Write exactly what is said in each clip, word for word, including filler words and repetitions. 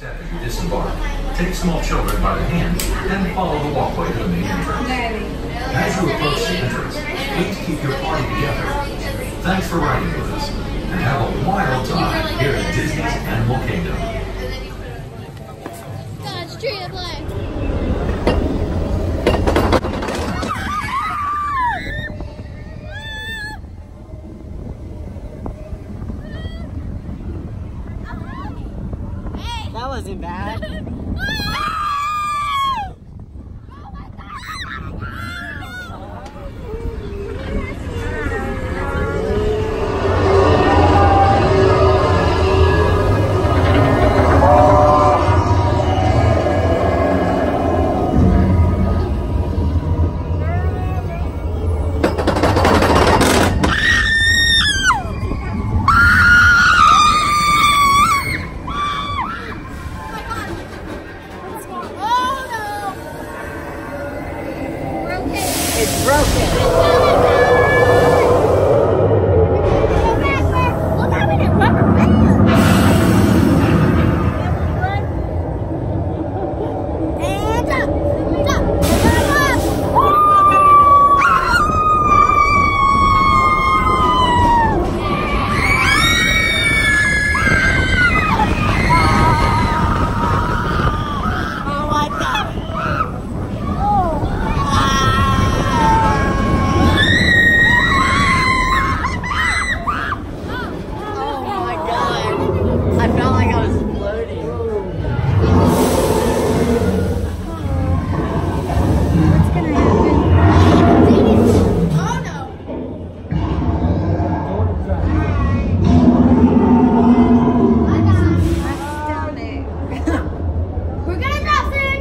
Step as you disembark. Take small children by the hand and follow the walkway to the main entrance. As you approach the entrance, please keep your party together. Thanks for riding with us, and have a wild time here at Disney's Animal Kingdom. Dodge tree of life. That wasn't bad. It's broken. Look how many rubber bands. And up, up, Oh my God. I felt like I was floating. What's gonna happen? Oh no! My stomach. We're gonna nothing.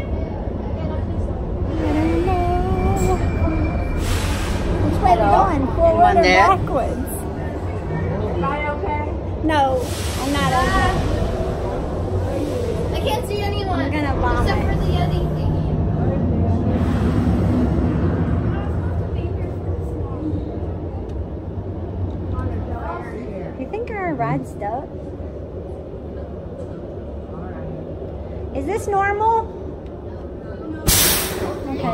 Which way are we going? Forward or there? backwards? Am I okay? No, I'm not okay. I can't see anyone. I'm gonna vomit. Except for the Yeti thingy. You think our ride's stuck? Is this normal? Okay.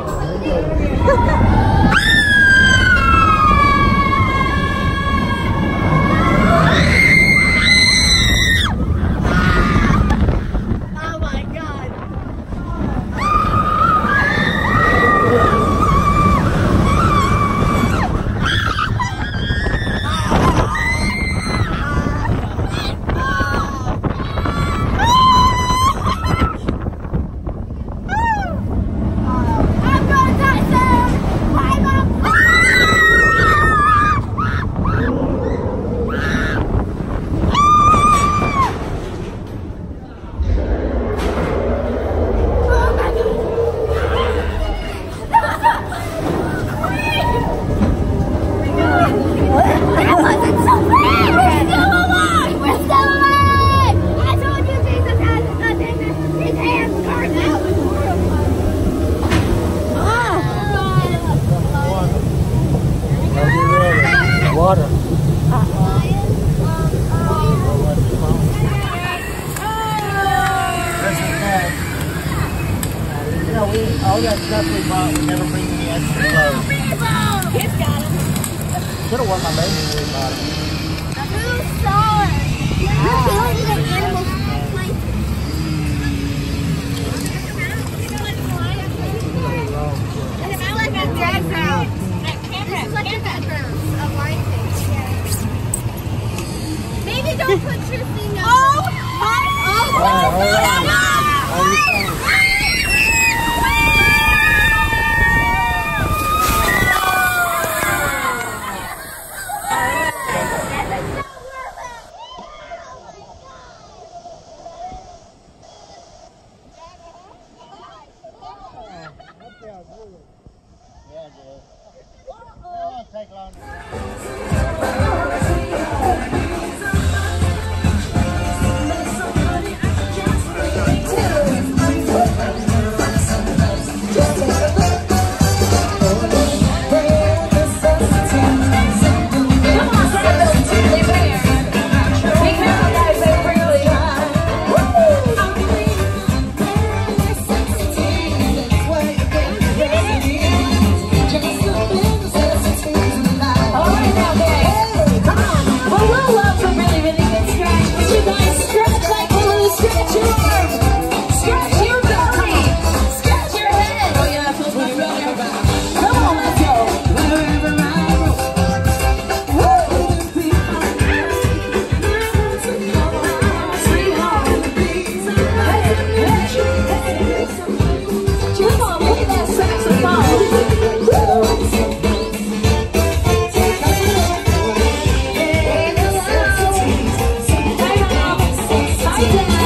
Water. Uh-oh. That's okay. You know, we, all that stuff we bought, we never bring any extra clothes. Kids got him. Should have worn my baby we bought it. Who saw it? You're feeling the animal. It's like a dead ground. This is like a dead ground of light things. Maybe don't put your finger. Oh! Oh! Oh! Oh, down.